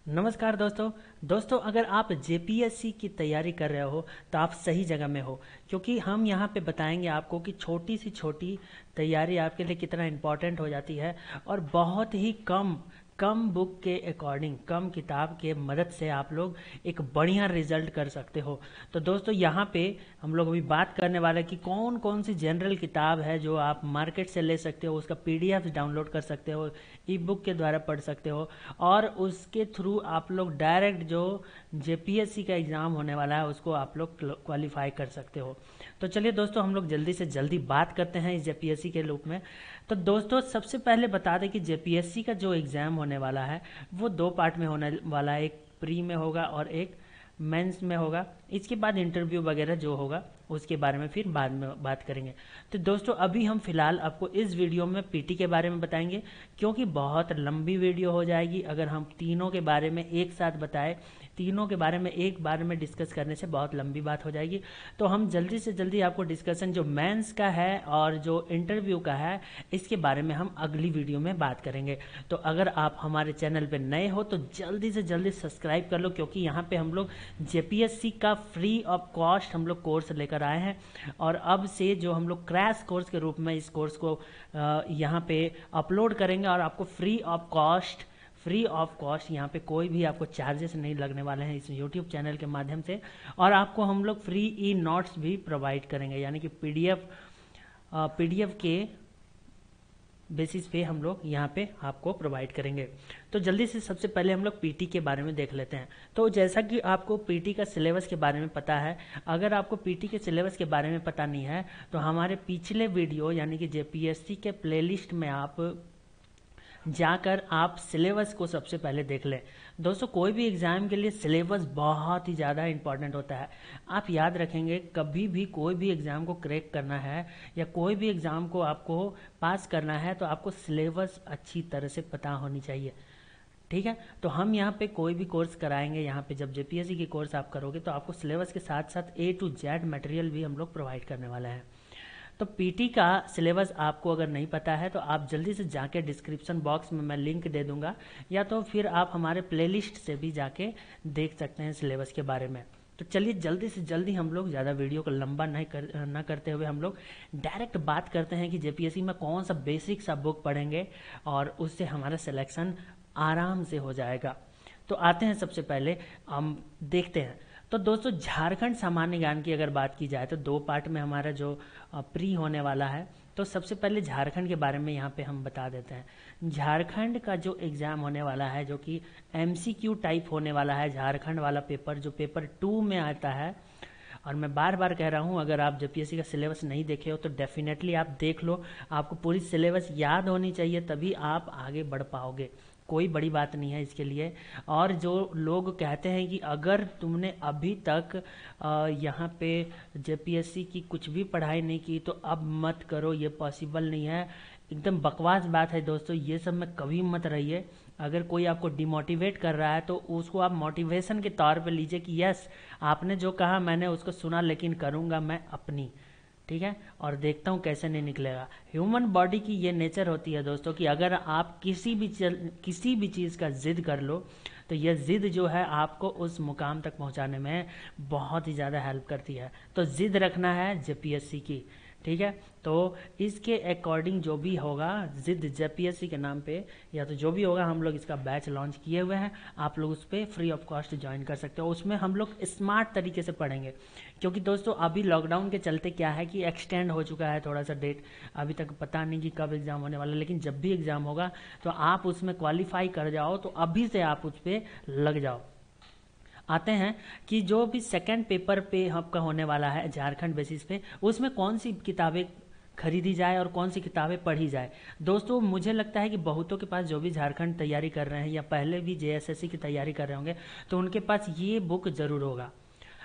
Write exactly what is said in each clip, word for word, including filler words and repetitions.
नमस्कार दोस्तों। दोस्तों अगर आप जे पी एस सी की तैयारी कर रहे हो तो आप सही जगह में हो, क्योंकि हम यहाँ पे बताएंगे आपको कि छोटी सी छोटी तैयारी आपके लिए कितना इम्पोर्टेंट हो जाती है और बहुत ही कम कम बुक के अकॉर्डिंग, कम किताब के मदद से आप लोग एक बढ़िया रिजल्ट कर सकते हो। तो दोस्तों यहाँ पे हम लोग अभी बात करने वाले हैं कि कौन कौन सी जनरल किताब है जो आप मार्केट से ले सकते हो, उसका पी डी एफ डाउनलोड कर सकते हो, ई बुक के द्वारा पढ़ सकते हो और उसके थ्रू आप लोग डायरेक्ट जो जे पी एस सी का एग्ज़ाम होने वाला है उसको आप लोग क्वालिफाई कर सकते हो। तो चलिए दोस्तों हम लोग जल्दी से जल्दी बात करते हैं इस जे पी एस सी के रूप में। तो दोस्तों सबसे पहले बता दें कि जे पी एस सी का जो एग्ज़ाम होने वाला है वो दो पार्ट में होने वाला है, एक प्री में होगा और एक मेंस में होगा। इसके बाद इंटरव्यू वगैरह जो होगा उसके बारे में फिर बाद में बात करेंगे। तो दोस्तों अभी हम फिलहाल आपको इस वीडियो में पी टी के बारे में बताएंगे, क्योंकि बहुत लंबी वीडियो हो जाएगी अगर हम तीनों के बारे में एक साथ बताएं। तीनों के बारे में एक बार में डिस्कस करने से बहुत लंबी बात हो जाएगी। तो हम जल्दी से जल्दी आपको डिस्कशन जो मेंस का है और जो इंटरव्यू का है इसके बारे में हम अगली वीडियो में बात करेंगे। तो अगर आप हमारे चैनल पे नए हो तो जल्दी से जल्दी सब्सक्राइब कर लो, क्योंकि यहाँ पे हम लोग जे पी एस सी का फ्री ऑफ कॉस्ट हम लोग कोर्स लेकर आए हैं और अब से जो हम लोग क्रैश कोर्स के रूप में इस कोर्स को यहाँ पे अपलोड करेंगे और आपको free of cost free of cost यहाँ पे कोई भी आपको चार्जेस नहीं लगने वाले हैं इस यूट्यूब चैनल के माध्यम से। और आपको हम लोग फ्री ई नोट्स भी प्रोवाइड करेंगे, यानी कि P D F P D F के बेसिस पे हम लोग यहाँ पे आपको प्रोवाइड करेंगे। तो जल्दी से सबसे पहले हम लोग पी टी के बारे में देख लेते हैं। तो जैसा कि आपको पी टी का सिलेबस के बारे में पता है, अगर आपको पी टी के सिलेबस के बारे में पता नहीं है तो हमारे पिछले वीडियो यानी कि जे पी एस सी के प्लेलिस्ट में आप जाकर आप सिलेबस को सबसे पहले देख लें। दोस्तों कोई भी एग्ज़ाम के लिए सिलेबस बहुत ही ज़्यादा इंपॉर्टेंट होता है। आप याद रखेंगे, कभी भी कोई भी एग्ज़ाम को क्रैक करना है या कोई भी एग्ज़ाम को आपको पास करना है तो आपको सिलेबस अच्छी तरह से पता होनी चाहिए। ठीक है, तो हम यहाँ पे कोई भी कोर्स कराएंगे, यहाँ पे जब जे पी एस सी की कोर्स आप करोगे तो आपको सिलेबस के साथ साथ ए टू जेड मटेरियल भी हम लोग प्रोवाइड करने वाले हैं। तो पी टी का सिलेबस आपको अगर नहीं पता है तो आप जल्दी से जाके डिस्क्रिप्शन बॉक्स में मैं लिंक दे दूंगा, या तो फिर आप हमारे प्लेलिस्ट से भी जाके देख सकते हैं सिलेबस के बारे में। तो चलिए जल्दी से जल्दी हम लोग ज़्यादा वीडियो को लंबा नहीं कर ना करते हुए हम लोग डायरेक्ट बात करते हैं कि जे पी एस सी में कौन सा बेसिक सा बुक पढ़ेंगे और उससे हमारा सिलेक्शन आराम से हो जाएगा। तो आते हैं सबसे पहले हम देखते हैं। तो दोस्तों झारखंड सामान्य ज्ञान की अगर बात की जाए तो दो पार्ट में हमारा जो प्री होने वाला है। तो सबसे पहले झारखंड के बारे में यहाँ पे हम बता देते हैं। झारखंड का जो एग्ज़ाम होने वाला है जो कि एम सी क्यू टाइप होने वाला है, झारखंड वाला पेपर जो पेपर टू में आता है। और मैं बार बार कह रहा हूँ, अगर आप जे पी एस सी का सिलेबस नहीं देखे हो तो डेफिनेटली आप देख लो। आपको पूरी सिलेबस याद होनी चाहिए, तभी आप आगे बढ़ पाओगे। कोई बड़ी बात नहीं है इसके लिए। और जो लोग कहते हैं कि अगर तुमने अभी तक यहाँ पे जे पी एस सी की कुछ भी पढ़ाई नहीं की तो अब मत करो, ये पॉसिबल नहीं है, एकदम बकवास बात है दोस्तों। ये सब में कभी मत रहिए। अगर कोई आपको डिमोटिवेट कर रहा है तो उसको आप मोटिवेशन के तौर पे लीजिए कि यस आपने जो कहा मैंने उसको सुना, लेकिन करूँगा मैं अपनी। ठीक है, और देखता हूँ कैसे नहीं निकलेगा। ह्यूमन बॉडी की ये नेचर होती है दोस्तों कि अगर आप किसी भी चल, किसी भी चीज़ का जिद कर लो तो यह जिद जो है आपको उस मुकाम तक पहुंचाने में बहुत ही ज़्यादा हेल्प करती है। तो जिद रखना है जे पी एस सी की। ठीक है, तो इसके अकॉर्डिंग जो भी होगा जिद जे पी एस सी के नाम पे या तो जो भी होगा, हम लोग इसका बैच लॉन्च किए हुए हैं, आप लोग उस पर फ्री ऑफ कॉस्ट ज्वाइन कर सकते हो। उसमें हम लोग स्मार्ट तरीके से पढ़ेंगे, क्योंकि दोस्तों अभी लॉकडाउन के चलते क्या है कि एक्सटेंड हो चुका है थोड़ा सा डेट, अभी तक पता नहीं कि कब एग्ज़ाम होने वाला है। लेकिन जब भी एग्ज़ाम होगा तो आप उसमें क्वालिफाई कर जाओ, तो अभी से आप उस पर लग जाओ। आते हैं कि जो भी सेकंड पेपर पे आपका होने वाला है झारखंड बेसिस पे, उसमें कौन सी किताबें खरीदी जाए और कौन सी किताबें पढ़ी जाए। दोस्तों मुझे लगता है कि बहुतों के पास जो भी झारखंड तैयारी कर रहे हैं या पहले भी जे एस एस सी की तैयारी कर रहे होंगे तो उनके पास ये बुक ज़रूर होगा।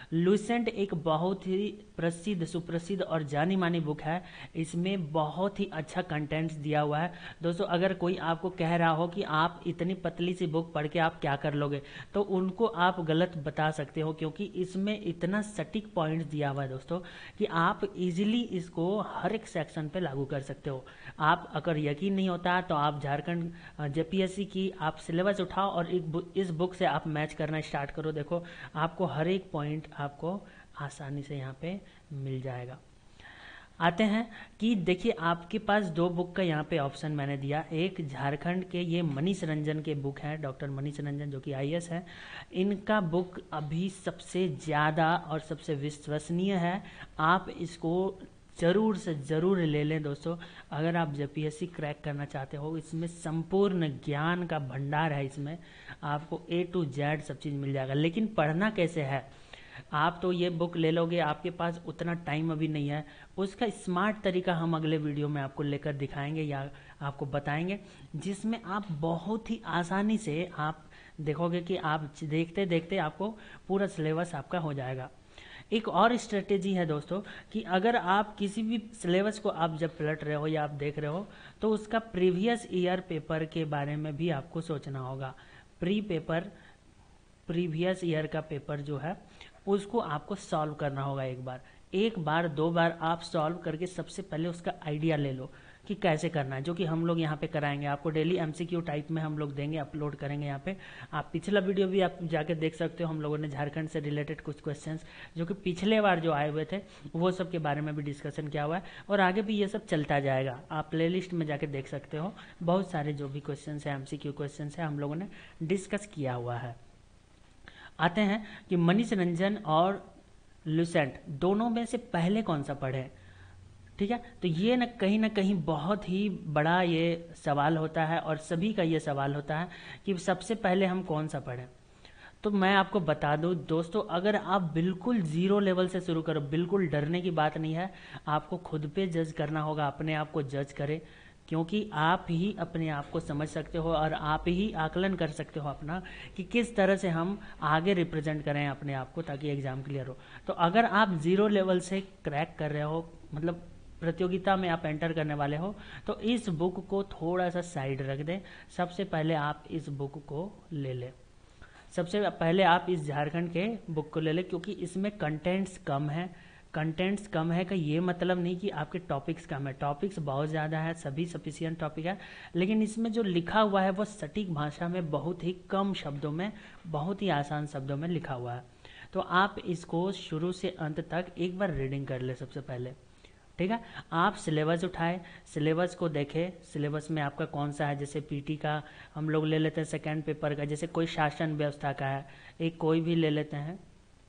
लुसेंट एक बहुत ही प्रसिद्ध सुप्रसिद्ध और जानी मानी बुक है। इसमें बहुत ही अच्छा कंटेंट्स दिया हुआ है दोस्तों। अगर कोई आपको कह रहा हो कि आप इतनी पतली सी बुक पढ़ के आप क्या कर लोगे, तो उनको आप गलत बता सकते हो, क्योंकि इसमें इतना सटीक पॉइंट दिया हुआ है दोस्तों कि आप इजीली इसको हर एक सेक्शन पे लागू कर सकते हो। आप अगर यकीन नहीं होता तो आप झारखंड जेपीएससी की आप सिलेबस उठाओ और इस बुक से आप मैच करना स्टार्ट करो। देखो आपको हर एक पॉइंट आपको आसानी से यहाँ पे मिल जाएगा। आते हैं कि देखिए आपके पास दो बुक का यहाँ पे ऑप्शन मैंने दिया। एक झारखंड के ये मनीष रंजन के बुक हैं, डॉक्टर मनीष रंजन जो कि आईएएस है। इनका बुक अभी सबसे ज़्यादा और सबसे विश्वसनीय है। आप इसको ज़रूर से ज़रूर ले लें दोस्तों, अगर आप जेपीएससी क्रैक करना चाहते हो। इसमें संपूर्ण ज्ञान का भंडार है। इसमें आपको ए टू जेड सब चीज़ मिल जाएगा। लेकिन पढ़ना कैसे है, आप तो ये बुक ले लोगे, आपके पास उतना टाइम अभी नहीं है। उसका स्मार्ट तरीका हम अगले वीडियो में आपको लेकर दिखाएंगे या आपको बताएंगे, जिसमें आप बहुत ही आसानी से आप देखोगे कि आप देखते देखते आपको पूरा सिलेबस आपका हो जाएगा। एक और स्ट्रेटेजी है दोस्तों कि अगर आप किसी भी सिलेबस को आप जब पलट रहे हो या आप देख रहे हो, तो उसका प्रीवियस ईयर पेपर के बारे में भी आपको सोचना होगा। प्री पेपर प्रीवियस ईयर का पेपर जो है उसको आपको सॉल्व करना होगा। एक बार एक बार दो बार आप सॉल्व करके सबसे पहले उसका आइडिया ले लो कि कैसे करना है, जो कि हम लोग यहाँ पे कराएंगे आपको। डेली एमसीक्यू टाइप में हम लोग देंगे, अपलोड करेंगे यहाँ पे। आप पिछला वीडियो भी आप जाके देख सकते हो। हम लोगों ने झारखंड से रिलेटेड कुछ क्वेश्चंस जो कि पिछले बार जो आए हुए थे वो सब के बारे में भी डिस्कशन किया हुआ है, और आगे भी ये सब चलता जाएगा। आप प्ले लिस्ट में जाके देख सकते हो। बहुत सारे जो भी क्वेश्चन है, एमसीक्यू क्वेश्चन है, हम लोगों ने डिस्कस किया हुआ है। आते हैं कि मनीष रंजन और लुसेंट दोनों में से पहले कौन सा पढ़े। ठीक है, तो ये न कहीं ना कहीं बहुत ही बड़ा ये सवाल होता है, और सभी का ये सवाल होता है कि सबसे पहले हम कौन सा पढ़ें। तो मैं आपको बता दूं दोस्तों, अगर आप बिल्कुल ज़ीरो लेवल से शुरू करो, बिल्कुल डरने की बात नहीं है। आपको खुद पे जज करना होगा, अपने आप को जज करें, क्योंकि आप ही अपने आप को समझ सकते हो और आप ही आकलन कर सकते हो अपना कि किस तरह से हम आगे रिप्रेजेंट करें अपने आप को, ताकि एग्ज़ाम क्लियर हो। तो अगर आप ज़ीरो लेवल से क्रैक कर रहे हो, मतलब प्रतियोगिता में आप एंटर करने वाले हो, तो इस बुक को थोड़ा सा साइड रख दें। सबसे पहले आप इस बुक को ले लें। सबसे पहले आप इस झारखंड के बुक को ले लें, क्योंकि इसमें कंटेंट्स कम है। कंटेंट्स कम है का ये मतलब नहीं कि आपके टॉपिक्स कम है। टॉपिक्स बहुत ज़्यादा है, सभी सफिशिएंट टॉपिक है, लेकिन इसमें जो लिखा हुआ है वो सटीक भाषा में, बहुत ही कम शब्दों में, बहुत ही आसान शब्दों में लिखा हुआ है। तो आप इसको शुरू से अंत तक एक बार रीडिंग कर ले सबसे पहले। ठीक है, आप सिलेबस उठाए, सिलेबस को देखें, सिलेबस में आपका कौन सा है। जैसे पीटी का हम लोग ले लेते हैं, सेकेंड पेपर का, जैसे कोई शासन व्यवस्था का है, एक कोई भी ले लेते हैं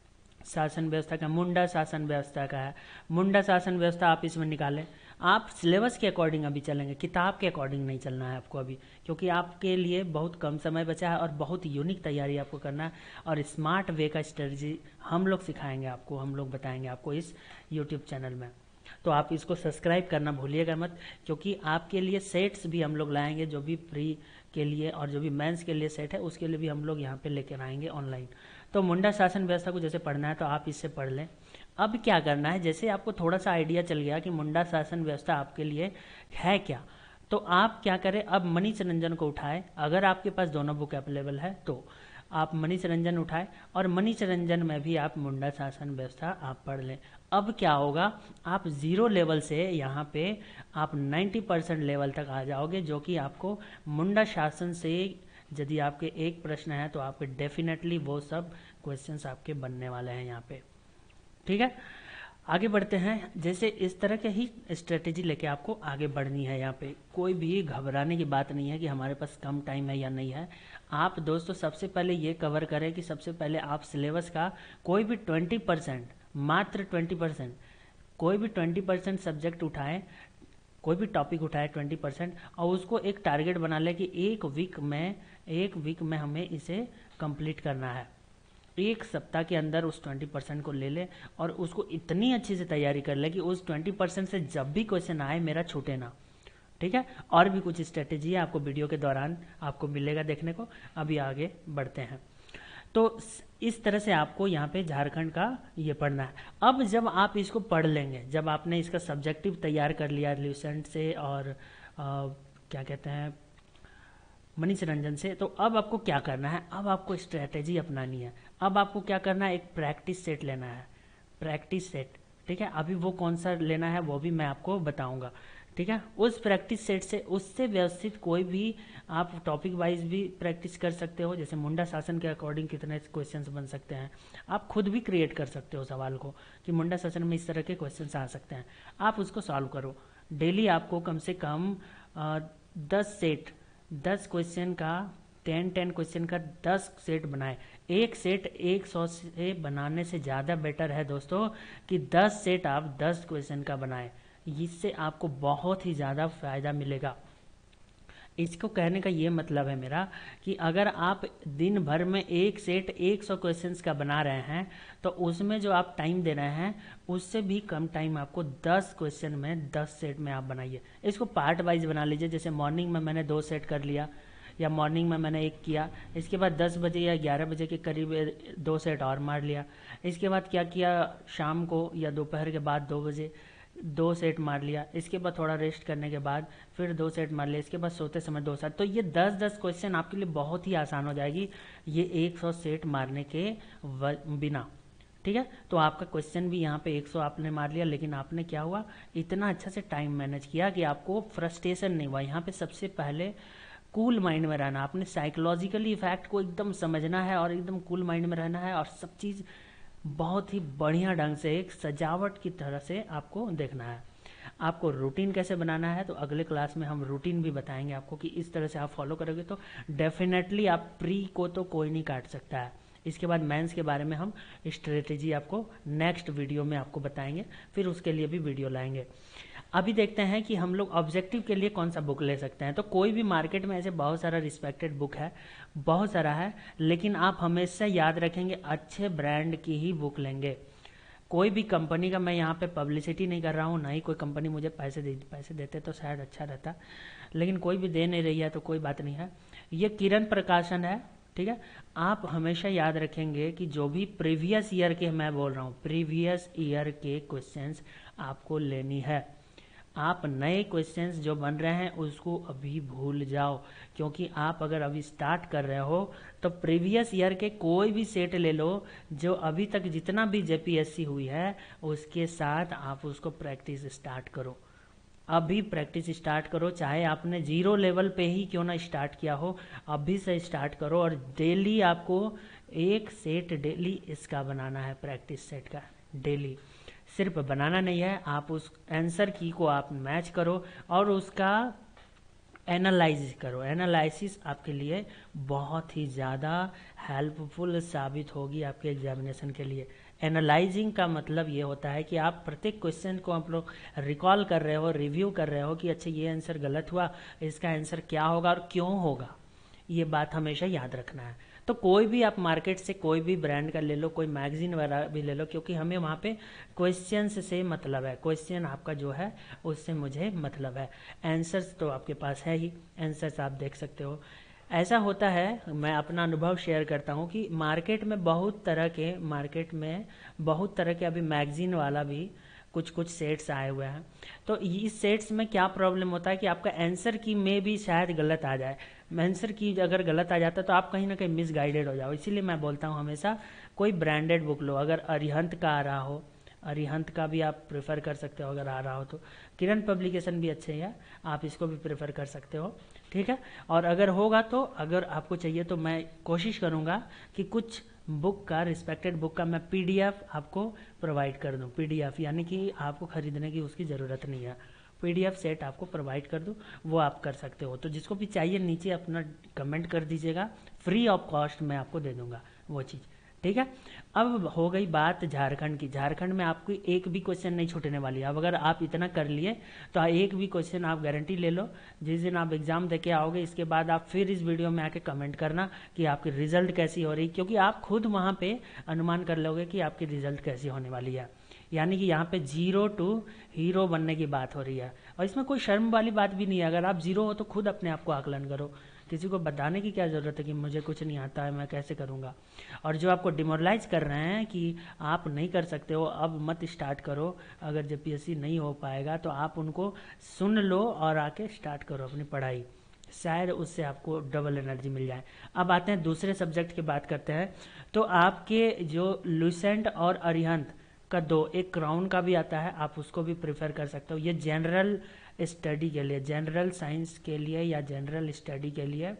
शासन व्यवस्था का, मुंडा शासन व्यवस्था का है, मुंडा शासन व्यवस्था आप इसमें निकालें। आप सिलेबस के अकॉर्डिंग अभी चलेंगे, किताब के अकॉर्डिंग नहीं चलना है आपको अभी, क्योंकि आपके लिए बहुत कम समय बचा है और बहुत यूनिक तैयारी आपको करना है। और स्मार्ट वे का स्ट्रेटजी हम लोग सिखाएंगे आपको, हम लोग बताएंगे आपको इस यूट्यूब चैनल में। तो आप इसको सब्सक्राइब करना भूलिएगा मत, क्योंकि आपके लिए सेट्स भी हम लोग लाएंगे, जो भी प्री के लिए और जो भी मेंस के लिए सेट है उसके लिए भी हम लोग यहाँ पे लेकर आएंगे ऑनलाइन। तो मुंडा शासन व्यवस्था को जैसे पढ़ना है तो आप इससे पढ़ लें। अब क्या करना है, जैसे आपको थोड़ा सा आइडिया चल गया कि मुंडा शासन व्यवस्था आपके लिए है क्या, तो आप क्या करें, अब मनीष रंजन को उठाएं। अगर आपके पास दोनों बुक अवेलेबल है तो आप मनीष रंजन उठाएं, और मनीष रंजन में भी आप मुंडा शासन व्यवस्था आप पढ़ लें। अब क्या होगा, आप ज़ीरो लेवल से यहाँ पे आप नब्बे परसेंट लेवल तक आ जाओगे, जो कि आपको मुंडा शासन से यदि आपके एक प्रश्न है तो आपके डेफिनेटली वो सब क्वेश्चंस आपके बनने वाले हैं यहाँ पे। ठीक है, आगे बढ़ते हैं। जैसे इस तरह के ही स्ट्रेटेजी लेके आपको आगे बढ़नी है। यहाँ पे कोई भी घबराने की बात नहीं है कि हमारे पास कम टाइम है या नहीं है। आप दोस्तों सबसे पहले ये कवर करें कि सबसे पहले आप सिलेबस का कोई भी ट्वेंटी परसेंट, मात्र ट्वेंटी परसेंट, कोई भी ट्वेंटी परसेंट सब्जेक्ट उठाएं, कोई भी टॉपिक उठाए ट्वेंटी परसेंट, और उसको एक टारगेट बना ले कि एक वीक में एक वीक में हमें इसे कंप्लीट करना है। एक सप्ताह के अंदर उस ट्वेंटी परसेंट को ले ले और उसको इतनी अच्छी से तैयारी कर ले कि उस ट्वेंटी परसेंट से जब भी क्वेश्चन आए मेरा छूटे ना। ठीक है, और भी कुछ स्ट्रेटेजी है आपको वीडियो के दौरान आपको मिलेगा देखने को। अभी आगे बढ़ते हैं। तो इस तरह से आपको यहाँ पे झारखंड का ये पढ़ना है। अब जब आप इसको पढ़ लेंगे, जब आपने इसका सब्जेक्टिव तैयार कर लिया ल्यूसेंट से और आ, क्या कहते हैं मनीष रंजन से, तो अब आपको क्या करना है, अब आपको स्ट्रेटेजी अपनानी है। अब आपको क्या करना है, एक प्रैक्टिस सेट लेना है, प्रैक्टिस सेट, ठीक है। अभी वो कौन सा लेना है वो भी मैं आपको बताऊंगा, ठीक है। उस प्रैक्टिस सेट से, उससे व्यवस्थित कोई भी आप टॉपिक वाइज भी प्रैक्टिस कर सकते हो। जैसे मुंडा शासन के अकॉर्डिंग कितने क्वेश्चंस बन सकते हैं, आप खुद भी क्रिएट कर सकते हो सवाल को कि मुंडा शासन में इस तरह के क्वेश्चंस आ सकते हैं, आप उसको सॉल्व करो। डेली आपको कम से कम आ, दस सेट, दस क्वेश्चन का, टेन टेन क्वेश्चन का दस सेट बनाए। एक सेट एक सौ से बनाने से ज़्यादा बेटर है दोस्तों कि दस सेट आप दस क्वेश्चन का बनाएं। इससे आपको बहुत ही ज़्यादा फायदा मिलेगा। इसको कहने का ये मतलब है मेरा कि अगर आप दिन भर में एक सेट एक सौ क्वेश्चंस का बना रहे हैं तो उसमें जो आप टाइम दे रहे हैं उससे भी कम टाइम आपको दस क्वेश्चन में, दस सेट में आप बनाइए। इसको पार्ट वाइज बना लीजिए। जैसे मॉर्निंग में मैंने दो सेट कर लिया या मॉर्निंग में मैंने एक किया, इसके बाद दस बजे या ग्यारह बजे के करीब दो सेट और मार लिया। इसके बाद क्या किया, शाम को या दोपहर के बाद दो बजे दो सेट मार लिया। इसके बाद थोड़ा रेस्ट करने के बाद फिर दो सेट मार लिया। इसके बाद सोते समय दो सेट। तो ये दस दस क्वेश्चन आपके लिए बहुत ही आसान हो जाएगी ये एक सौ सेट मारने के बिना, ठीक है। तो आपका क्वेश्चन भी यहाँ पे एक सौ आपने मार लिया, लेकिन आपने क्या हुआ, इतना अच्छा से टाइम मैनेज किया कि आपको फ्रस्ट्रेशन नहीं हुआ। यहाँ पे सबसे पहले कूल माइंड में रहना, आपने साइकोलॉजिकली इफेक्ट को एकदम समझना है और एकदम कूल माइंड में रहना है और सब चीज़ बहुत ही बढ़िया ढंग से एक सजावट की तरह से आपको देखना है। आपको रूटीन कैसे बनाना है तो अगले क्लास में हम रूटीन भी बताएंगे आपको कि इस तरह से आप फॉलो करोगे तो डेफिनेटली आप प्री को तो कोई नहीं काट सकता है। इसके बाद मेंस के बारे में हम स्ट्रेटेजी आपको नेक्स्ट वीडियो में आपको बताएंगे, फिर उसके लिए भी वीडियो लाएंगे। अभी देखते हैं कि हम लोग ऑब्जेक्टिव के लिए कौन सा बुक ले सकते हैं। तो कोई भी मार्केट में ऐसे बहुत सारा रिस्पेक्टेड बुक है, बहुत सारा है, लेकिन आप हमेशा याद रखेंगे अच्छे ब्रांड की ही बुक लेंगे। कोई भी कंपनी का मैं यहाँ पे पब्लिसिटी नहीं कर रहा हूँ, ना ही कोई कंपनी मुझे पैसे दे पैसे देते तो शायद अच्छा रहता, लेकिन कोई भी दे नहीं रही है तो कोई बात नहीं है। ये किरण प्रकाशन है, ठीक है। आप हमेशा याद रखेंगे कि जो भी प्रीवियस ईयर के, मैं बोल रहा हूँ प्रीवियस ईयर के क्वेश्चंस आपको लेनी है। आप नए क्वेश्चंस जो बन रहे हैं उसको अभी भूल जाओ, क्योंकि आप अगर अभी स्टार्ट कर रहे हो तो प्रीवियस ईयर के कोई भी सेट ले लो जो अभी तक जितना भी जेपीएससी हुई है उसके साथ आप उसको प्रैक्टिस स्टार्ट करो। अभी प्रैक्टिस स्टार्ट करो, चाहे आपने जीरो लेवल पे ही क्यों ना स्टार्ट किया हो, अभी से स्टार्ट करो। और डेली आपको एक सेट डेली इसका बनाना है, प्रैक्टिस सेट का डेली। सिर्फ बनाना नहीं है, आप उस आंसर की को आप मैच करो और उसका एनालाइज करो। एनालिसिस आपके लिए बहुत ही ज़्यादा हेल्पफुल साबित होगी आपके एग्जामिनेशन के लिए। एनालाइजिंग का मतलब ये होता है कि आप प्रत्येक क्वेश्चन को आप लोग रिकॉल कर रहे हो, रिव्यू कर रहे हो कि अच्छा ये आंसर गलत हुआ, इसका आंसर क्या होगा और क्यों होगा, ये बात हमेशा याद रखना है। तो कोई भी आप मार्केट से कोई भी ब्रांड का ले लो, कोई मैगजीन वगैरह भी ले लो, क्योंकि हमें वहाँ पे क्वेश्चंस से मतलब है, क्वेश्चन आपका जो है उससे मुझे मतलब है। आंसर्स तो आपके पास है ही, आंसर्स आप देख सकते हो। ऐसा होता है, मैं अपना अनुभव शेयर करता हूँ कि मार्केट में बहुत तरह के मार्केट में बहुत तरह के अभी मैगजीन वाला भी कुछ कुछ सेट्स आए हुए हैं। तो इस सेट्स में क्या प्रॉब्लम होता है कि आपका आंसर की में भी शायद गलत आ जाए। आंसर की अगर गलत आ जाता है तो आप कहीं ना कहीं मिसगाइडेड हो जाओ। इसीलिए मैं बोलता हूँ हमेशा कोई ब्रांडेड बुक लो। अगर अरिहंत का आ रहा हो, अरिहंत का भी आप प्रेफर कर सकते हो अगर आ रहा हो तो। किरण पब्लिकेशन भी अच्छे है, आप इसको भी प्रेफर कर सकते हो, ठीक है। और अगर होगा तो अगर आपको चाहिए तो मैं कोशिश करूँगा कि कुछ बुक का, रिस्पेक्टेड बुक का मैं पीडीएफ आपको प्रोवाइड कर दूं। पीडीएफ यानी कि आपको खरीदने की उसकी ज़रूरत नहीं है, पीडीएफ सेट आपको प्रोवाइड कर दूं, वो आप कर सकते हो। तो जिसको भी चाहिए नीचे अपना कमेंट कर दीजिएगा, फ्री ऑफ कॉस्ट मैं आपको दे दूंगा वो चीज़, ठीक है। अब हो गई बात झारखंड की। झारखंड में आपको एक भी क्वेश्चन नहीं छूटने वाली है। अब अगर आप इतना कर लिए तो एक भी क्वेश्चन आप गारंटी ले लो, जिस दिन आप एग्जाम देके आओगे इसके बाद आप फिर इस वीडियो में आके कमेंट करना कि आपकी रिजल्ट कैसी हो रही, क्योंकि आप खुद वहाँ पे अनुमान कर लोगे कि आपकी रिजल्ट कैसी होने वाली है। यानी कि यहाँ पे जीरो टू हीरो बनने की बात हो रही है और इसमें कोई शर्म वाली बात भी नहीं है। अगर आप जीरो हो तो खुद अपने आप को आकलन करो किसी को बताने की क्या ज़रूरत है कि मुझे कुछ नहीं आता है, मैं कैसे करूँगा। और जो आपको डिमोरलाइज कर रहे हैं कि आप नहीं कर सकते हो, अब मत स्टार्ट करो, अगर जेपीएससी नहीं हो पाएगा तो आप उनको सुन लो और आके स्टार्ट करो अपनी पढ़ाई, शायद उससे आपको डबल एनर्जी मिल जाए। अब आते हैं दूसरे सब्जेक्ट की बात करते हैं। तो आपके जो लुसेंट और अरिहंत का दो, एक क्राउन का भी आता है, आप उसको भी प्रेफर कर सकते हो। ये जनरल स्टडी के लिए, जनरल साइंस के लिए या जनरल स्टडी के लिए,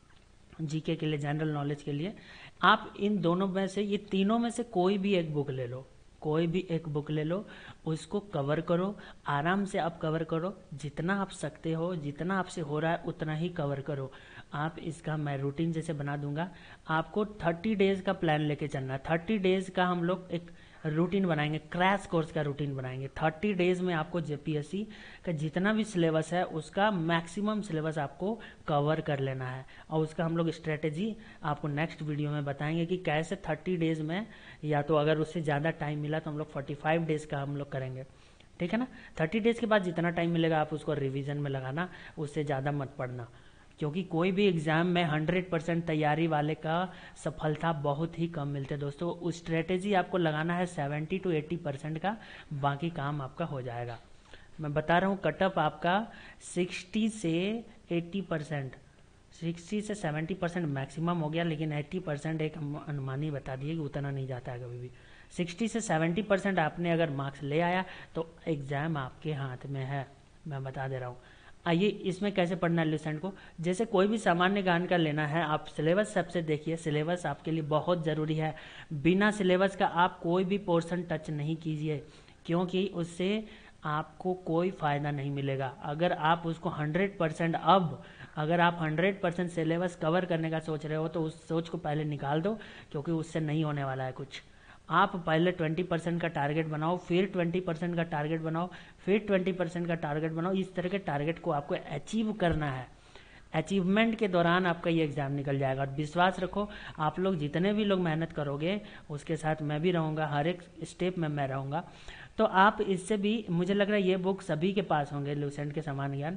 जीके के लिए, जनरल नॉलेज के लिए आप इन दोनों में से, ये तीनों में से कोई भी एक बुक ले लो, कोई भी एक बुक ले लो, उसको कवर करो, आराम से आप कवर करो, जितना आप सकते हो, जितना आपसे हो रहा है उतना ही कवर करो। आप इसका मैं रूटीन जैसे बना दूंगा, आपको थर्टी डेज का प्लान लेके चलना है। थर्टी डेज का हम लोग एक रूटीन बनाएंगे, क्रैश कोर्स का रूटीन बनाएंगे। थर्टी डेज में आपको जेपीएससी का जितना भी सिलेबस है उसका मैक्सिमम सिलेबस आपको कवर कर लेना है, और उसका हम लोग स्ट्रेटेजी आपको नेक्स्ट वीडियो में बताएंगे कि कैसे थर्टी डेज में, या तो अगर उससे ज़्यादा टाइम मिला तो हम लोग फोर्टी फाइव डेज का हम लोग करेंगे, ठीक है ना। थर्टी डेज के बाद जितना टाइम मिलेगा आप उसको रिविजन में लगाना, उससे ज़्यादा मत पढ़ना, क्योंकि कोई भी एग्ज़ाम में हंड्रेड परसेंट तैयारी वाले का सफलता बहुत ही कम मिलते हैं दोस्तों। उस स्ट्रेटेजी आपको लगाना है सेवेंटी टू एट्टी परसेंट का, बाकी काम आपका हो जाएगा। मैं बता रहा हूँ कटअप आपका सिक्सटी से एट्टी परसेंट, सिक्सटी से सेवेंटी परसेंट मैक्सिमम हो गया, लेकिन एट्टी परसेंट एक अनुमानी बता दिए कि उतना नहीं जाता है कभी भी। सिक्सटी से सेवेंटी परसेंट आपने अगर मार्क्स ले आया तो एग्ज़ाम आपके हाथ में है, मैं बता दे रहा हूँ। आइए इसमें कैसे पढ़ना है लुसेंट को। जैसे कोई भी सामान्य ज्ञान का लेना है, आप सिलेबस सबसे देखिए, सिलेबस आपके लिए बहुत ज़रूरी है। बिना सिलेबस का आप कोई भी पोर्शन टच नहीं कीजिए, क्योंकि उससे आपको कोई फ़ायदा नहीं मिलेगा। अगर आप उसको हंड्रेड परसेंट अब अगर आप हंड्रेड परसेंट सिलेबस कवर करने का सोच रहे हो तो उस सोच को पहले निकाल दो, क्योंकि उससे नहीं होने वाला है कुछ। आप पहले ट्वेंटी परसेंट का टारगेट बनाओ, फिर ट्वेंटी परसेंट का टारगेट बनाओ, फिर ट्वेंटी परसेंट का टारगेट बनाओ। इस तरह के टारगेट को आपको अचीव करना है। अचीवमेंट के दौरान आपका ये एग्ज़ाम निकल जाएगा। और विश्वास रखो, आप लोग जितने भी लोग मेहनत करोगे उसके साथ मैं भी रहूँगा, हर एक स्टेप में मैं रहूँगा। तो आप इससे भी, मुझे लग रहा है ये बुक सभी के पास होंगे, लुसेंट के समान ज्ञान।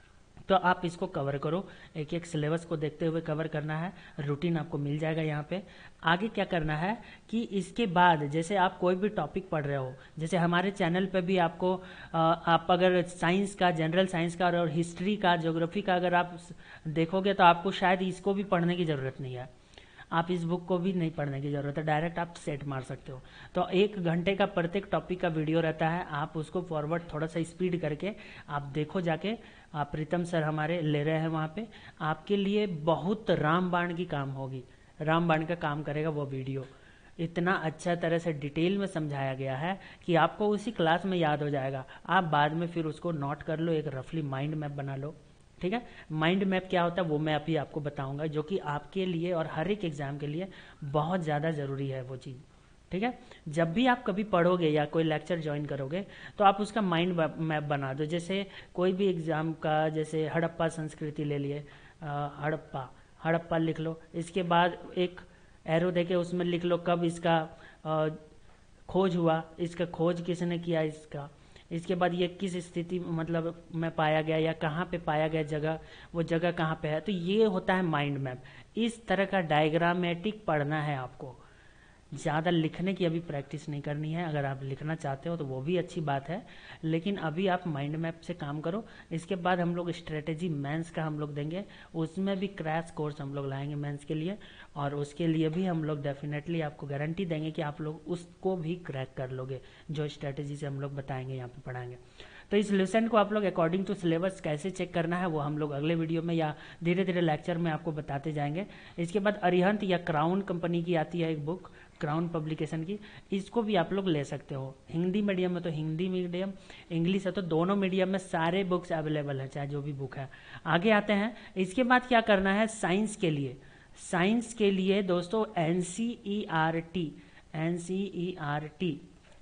तो आप इसको कवर करो, एक एक सिलेबस को देखते हुए कवर करना है। रूटीन आपको मिल जाएगा यहाँ पे। आगे क्या करना है कि इसके बाद जैसे आप कोई भी टॉपिक पढ़ रहे हो, जैसे हमारे चैनल पे भी आपको आप अगर साइंस का, जनरल साइंस का और हिस्ट्री का, ज्योग्राफी का अगर आप देखोगे तो आपको शायद इसको भी पढ़ने की ज़रूरत नहीं है, आप इस बुक को भी नहीं पढ़ने की ज़रूरत है, डायरेक्ट आप सेट मार सकते हो। तो एक घंटे का प्रत्येक टॉपिक का वीडियो रहता है, आप उसको फॉरवर्ड थोड़ा सा स्पीड करके आप देखो जाके। आप प्रीतम सर हमारे ले रहे हैं वहाँ पे, आपके लिए बहुत रामबाण की काम होगी, रामबाण का काम करेगा वो वीडियो। इतना अच्छा तरह से डिटेल में समझाया गया है कि आपको उसी क्लास में याद हो जाएगा। आप बाद में फिर उसको नोट कर लो, एक रफली माइंड मैप बना लो, ठीक है। माइंड मैप क्या होता है वो मैं अभी आपको बताऊंगा, जो कि आपके लिए और हर एक एग्जाम के लिए बहुत ज़्यादा ज़रूरी है वो चीज़, ठीक है। जब भी आप कभी पढ़ोगे या कोई लेक्चर ज्वाइन करोगे तो आप उसका माइंड मैप बना दो। जैसे कोई भी एग्ज़ाम का, जैसे हड़प्पा संस्कृति ले लिए, हड़प्पा हड़प्पा लिख लो, इसके बाद एक एरो देके उसमें लिख लो कब इसका आ, खोज हुआ, इसका खोज किसने किया इसका, इसके बाद ये किस स्थिति मतलब में पाया गया या कहाँ पे पाया गया जगह, वो जगह कहाँ पे है। तो ये होता है माइंड मैप। इस तरह का डायग्रामेटिक पढ़ना है आपको, ज़्यादा लिखने की अभी प्रैक्टिस नहीं करनी है। अगर आप लिखना चाहते हो तो वो भी अच्छी बात है, लेकिन अभी आप माइंड मैप से काम करो। इसके बाद हम लोग स्ट्रेटेजी मेंस का हम लोग देंगे, उसमें भी क्रैश कोर्स हम लोग लाएंगे मेंस के लिए, और उसके लिए भी हम लोग डेफिनेटली आपको गारंटी देंगे कि आप लोग उसको भी क्रैक कर लोगे, जो स्ट्रेटेजी से हम लोग बताएंगे, यहाँ पे पढ़ाएंगे। तो इस लेसन को आप लोग अकॉर्डिंग टू सिलेबस कैसे चेक करना है वो हम लोग अगले वीडियो में या धीरे धीरे लेक्चर में आपको बताते जाएंगे। इसके बाद अरिहंत या क्राउन कंपनी की आती है एक बुक, क्राउन पब्लिकेशन की, इसको भी आप लोग ले सकते हो। हिंदी मीडियम में तो हिंदी मीडियम, इंग्लिश है तो दोनों मीडियम में सारे बुक्स अवेलेबल है, चाहे जो भी बुक है। आगे आते हैं, इसके बाद क्या करना है साइंस के लिए। साइंस के लिए दोस्तों N C E R T, N C E R T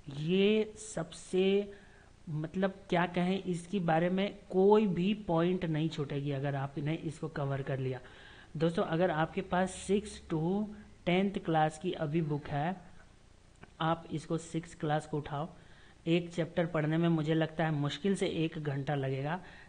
ये सबसे मतलब क्या कहें, इसके बारे में कोई भी पॉइंट नहीं छूटेगी अगर आपने इसको कवर कर लिया। दोस्तों अगर आपके पास सिक्स टू टेंथ क्लास की अभी बुक है, आप इसको सिक्स क्लास को उठाओ, एक चैप्टर पढ़ने में मुझे लगता है मुश्किल से एक घंटा लगेगा,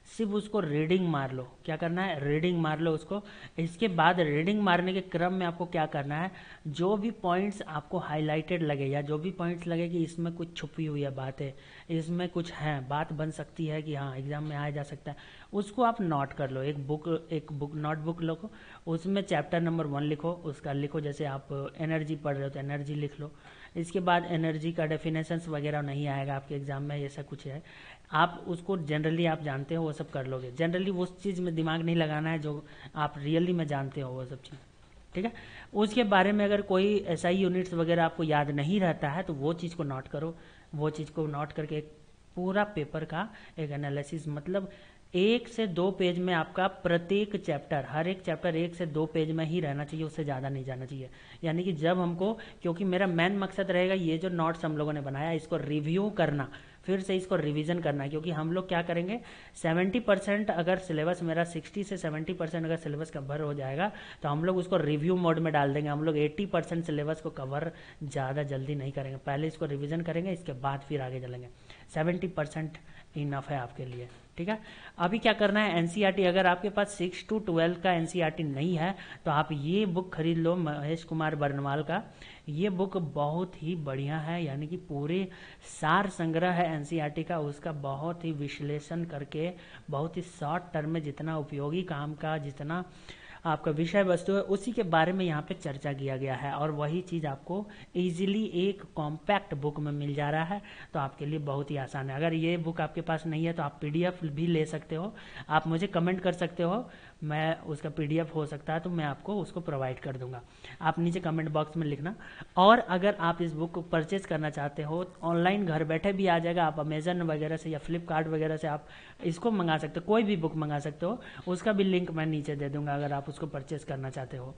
सिर्फ उसको रीडिंग मार लो। क्या करना है, रीडिंग मार लो उसको। इसके बाद रीडिंग मारने के क्रम में आपको क्या करना है, जो भी पॉइंट्स आपको हाईलाइटेड लगे या जो भी पॉइंट्स लगे कि इसमें कुछ छुपी हुई है बात है, इसमें कुछ है, बात बन सकती है कि हाँ एग्जाम में आया जा सकता है, उसको आप नोट कर लो। एक बुक एक बुक नोटबुक लो, उसमें चैप्टर नंबर वन लिखो, उसका लिखो। जैसे आप एनर्जी पढ़ रहे हो तो एनर्जी लिख लो। इसके बाद एनर्जी का डेफिनेशंस वगैरह नहीं आएगा आपके एग्जाम में, ऐसा कुछ है, आप उसको जनरली आप जानते हो वो सब कर लोगे। जनरली उस चीज़ में दिमाग नहीं लगाना है जो आप रियली में जानते हो वो सब चीज़, ठीक है। उसके बारे में अगर कोई ऐसा ही यूनिट्स वगैरह आपको याद नहीं रहता है तो वो चीज़ को नोट करो। वो चीज़ को नोट करके एक पूरा पेपर का एक एनालिसिस, मतलब एक से दो पेज में आपका प्रत्येक चैप्टर, हर एक चैप्टर एक से दो पेज में ही रहना चाहिए, उससे ज़्यादा नहीं जाना चाहिए। यानी कि जब हमको, क्योंकि मेरा मेन मकसद रहेगा ये जो नोट्स हम लोगों ने बनाया इसको रिव्यू करना, फिर से इसको रिवीजन करना है। क्योंकि हम लोग क्या करेंगे, सेवेंटी परसेंट अगर सिलेबस मेरा सिक्सटी से सेवेंटी परसेंट अगर सिलेबस कवर हो जाएगा तो हम लोग उसको रिव्यू मोड में डाल देंगे। हम लोग एट्टी परसेंट सिलेबस को कवर ज़्यादा जल्दी नहीं करेंगे, पहले इसको रिवीजन करेंगे, इसके बाद फिर आगे चलेंगे। सेवेंटी परसेंट इनफ है आपके लिए, ठीक है। अभी क्या करना है, एनसीईआरटी, अगर आपके पास सिक्स टू ट्वेल्व का एनसीईआरटी नहीं है तो आप ये बुक खरीद लो, महेश कुमार बर्नवाल का। ये बुक बहुत ही बढ़िया है, यानी कि पूरे सार संग्रह है एनसीईआरटी का, उसका बहुत ही विश्लेषण करके, बहुत ही शॉर्ट टर्म में जितना उपयोगी काम का, जितना आपका विषय वस्तु है, उसी के बारे में यहाँ पे चर्चा किया गया है। और वही चीज़ आपको इजीली एक कॉम्पैक्ट बुक में मिल जा रहा है, तो आपके लिए बहुत ही आसान है। अगर ये बुक आपके पास नहीं है तो आप पीडीएफ भी ले सकते हो, आप मुझे कमेंट कर सकते हो, मैं उसका पीडीएफ हो सकता है तो मैं आपको उसको प्रोवाइड कर दूंगा। आप नीचे कमेंट बॉक्स में लिखना। और अगर आप इस बुक को परचेज करना चाहते हो, ऑनलाइन घर बैठे भी आ जाएगा, आप अमेजन वगैरह से या फ्लिपकार्ट वगैरह से आप इसको मंगा सकते हो, कोई भी बुक मंगा सकते हो, उसका भी लिंक मैं नीचे दे दूंगा अगर आप उसको परचेज करना चाहते हो,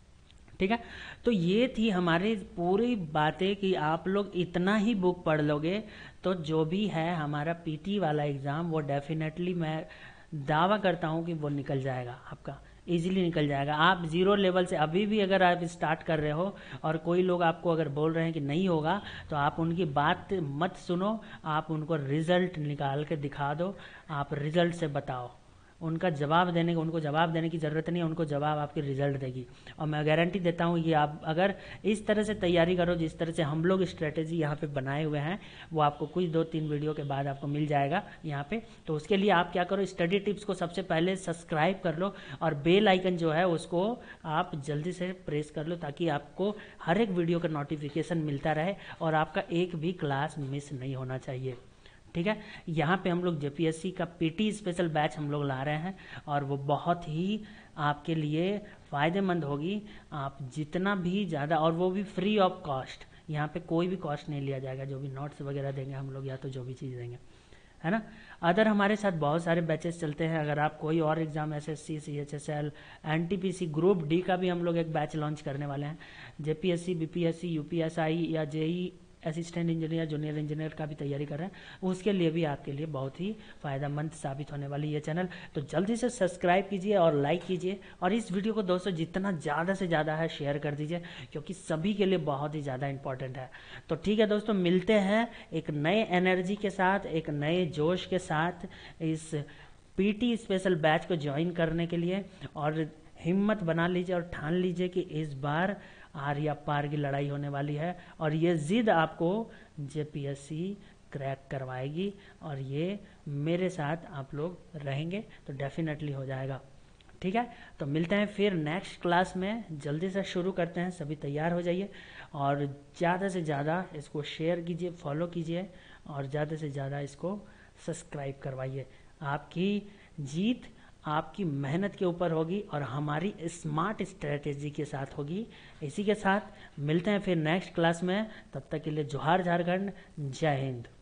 ठीक है। तो ये थी हमारी पूरी बातें कि आप लोग इतना ही बुक पढ़ लोगे तो जो भी है हमारा पीटी वाला एग्ज़ाम वो डेफिनेटली मैं दावा करता हूँ कि वो निकल जाएगा, आपका इजीली निकल जाएगा। आप जीरो लेवल से अभी भी अगर आप स्टार्ट कर रहे हो और कोई लोग आपको अगर बोल रहे हैं कि नहीं होगा तो आप उनकी बात मत सुनो, आप उनको रिजल्ट निकाल के दिखा दो, आप रिजल्ट से बताओ। उनका जवाब देने का उनको जवाब देने की ज़रूरत नहीं है, उनको जवाब आपकी रिजल्ट देगी। और मैं गारंटी देता हूँ कि आप अगर इस तरह से तैयारी करो जिस तरह से हम लोग स्ट्रेटेजी यहाँ पे बनाए हुए हैं, वो आपको कुछ दो तीन वीडियो के बाद आपको मिल जाएगा यहाँ पे। तो उसके लिए आप क्या करो, स्टडी टिप्स को सबसे पहले सब्सक्राइब कर लो और बेल आइकन जो है उसको आप जल्दी से प्रेस कर लो, ताकि आपको हर एक वीडियो का नोटिफिकेशन मिलता रहे और आपका एक भी क्लास मिस नहीं होना चाहिए, ठीक है। यहाँ पे हम लोग जेपीएससी का पीटी स्पेशल बैच हम लोग ला रहे हैं और वो बहुत ही आपके लिए फ़ायदेमंद होगी। आप जितना भी ज़्यादा, और वो भी फ्री ऑफ कॉस्ट, यहाँ पे कोई भी कॉस्ट नहीं लिया जाएगा, जो भी नोट्स वगैरह देंगे हम लोग या तो जो भी चीज़ देंगे, है ना। अदर हमारे साथ बहुत सारे बैचेस चलते हैं। अगर आप कोई और exam, SSC, CHSL, NTPC, group D का भी हम लोग एक बैच लॉन्च करने वाले हैं। जेपीएससी, बीपीएससी, यूपीएसआई या JE assistant engineer, junior engineer का भी तैयारी कर रहे हैं, उसके लिए भी आपके लिए बहुत ही फ़ायदेमंद साबित होने वाली ये चैनल। तो जल्दी से सब्सक्राइब कीजिए और लाइक कीजिए, और इस वीडियो को दोस्तों जितना ज़्यादा से ज़्यादा है शेयर कर दीजिए, क्योंकि सभी के लिए बहुत ही ज़्यादा इंपॉर्टेंट है। तो ठीक है दोस्तों, मिलते हैं एक नए एनर्जी के साथ, एक नए जोश के साथ इस पीटी स्पेशल बैच को ज्वाइन करने के लिए। और हिम्मत बना लीजिए और ठान लीजिए कि इस बार आर या पार की लड़ाई होने वाली है, और ये जिद आपको जेपीएससी क्रैक करवाएगी, और ये मेरे साथ आप लोग रहेंगे तो डेफिनेटली हो जाएगा, ठीक है। तो मिलते हैं फिर नेक्स्ट क्लास में, जल्दी से शुरू करते हैं, सभी तैयार हो जाइए और ज़्यादा से ज़्यादा इसको शेयर कीजिए, फॉलो कीजिए और ज़्यादा से ज़्यादा इसको सब्सक्राइब करवाइए। आपकी जीत आपकी मेहनत के ऊपर होगी और हमारी स्मार्ट स्ट्रेटेजी के साथ होगी। इसी के साथ मिलते हैं फिर नेक्स्ट क्लास में, तब तक के लिए जोहार झारखंड, जय हिंद।